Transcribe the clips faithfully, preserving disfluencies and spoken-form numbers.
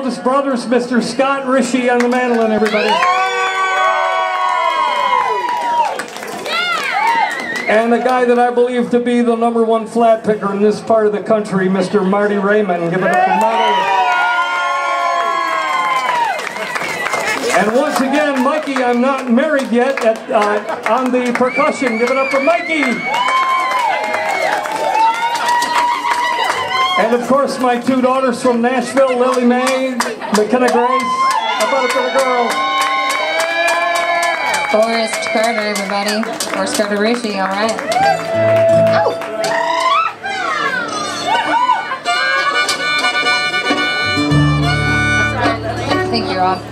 oldest brothers, Mister Scott Rishi on the mandolin, everybody. And the guy that I believe to be the number one flat picker in this part of the country, Mister Marty Raymond. Give it up for Marty. And once again, Mikey, I'm not married yet, at, uh, on the percussion. Give it up for Mikey. And of course, my two daughters from Nashville, Lily Mae, McKenna Grace. How about it for the girls? Forrest Carter, everybody. Forrest Carter Rishi, all right. Oh! I think you're off.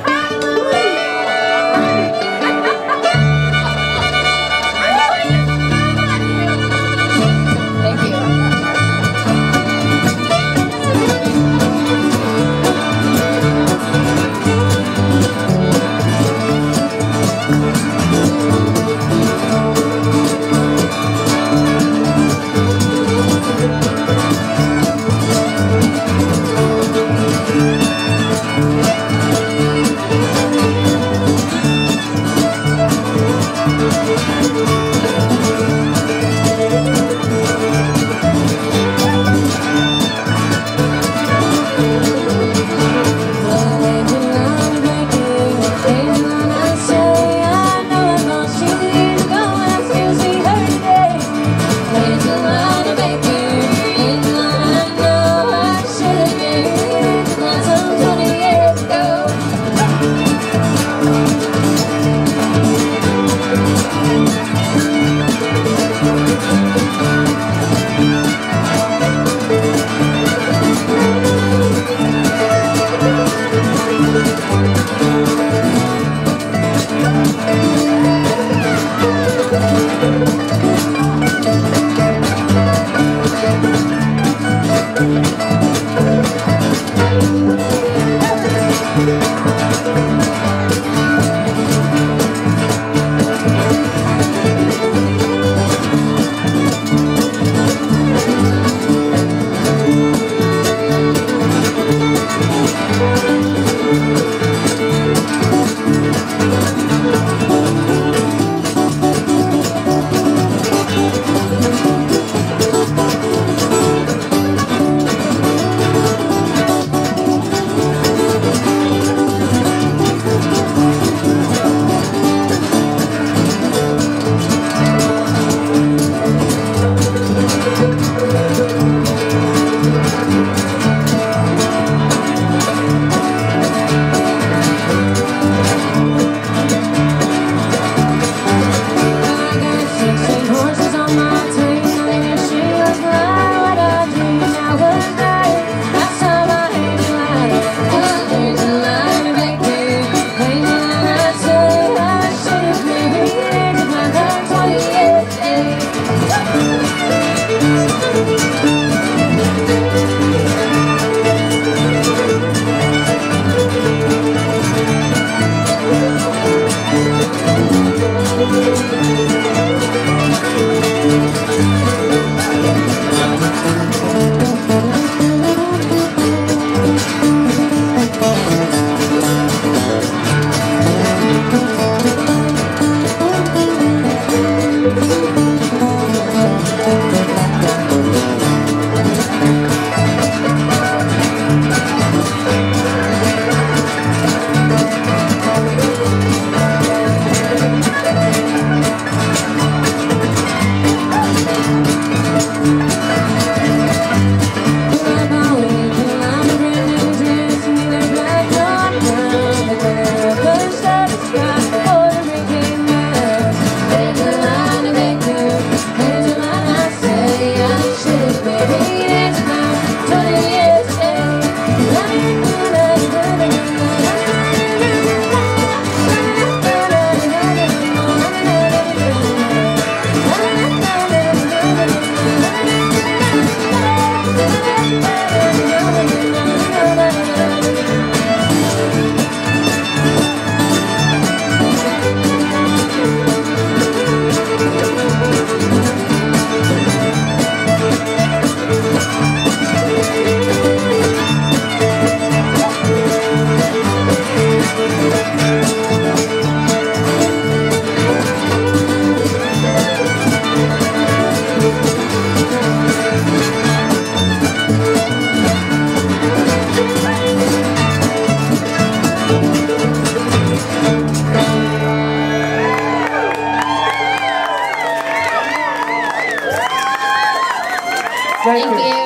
Thank, Thank you. you.